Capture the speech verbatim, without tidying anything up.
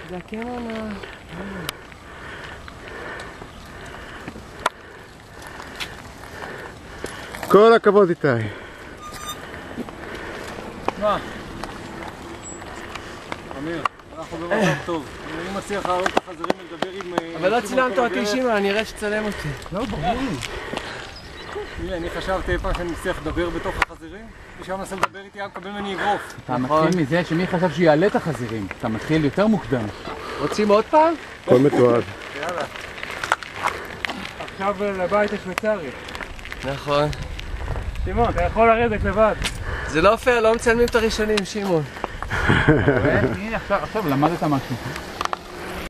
זה הקמון ה... כל הכבוד איתי. מה? אמיר, אנחנו במצב טוב. אני מצליח לעלות את החזרים ולדבר עם... אבל לא צילמת אותי שמעון, אני אראה שתצלם אותי. לא, ברור לי. תראה, אני חשבתי איפה שאני מצליח לדבר בתוך החזירים, ושם מנסה לדבר איתי, היה מקבל ממני אגרוף. אתה מתחיל מזה שמי חשב שיעלה את החזירים, אתה מתחיל יותר מוקדם. רוצים עוד פעם? הכל מתועד. יאללה. עכשיו לבית השוויצרי. נכון. שמעון, אתה יכול לרדת לבד. זה לא פייר, לא מצלמים את הראשונים, שמעון. הנה, עכשיו למדת משהו.